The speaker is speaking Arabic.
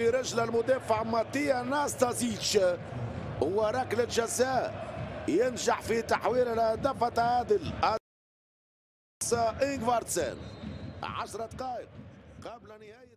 رجل المدافع ماتيا ناستازيتش، وركلة جزاء ينجح في تحويل الهدف تعادل إنغفارتسن. 10 دقائق قبل نهاية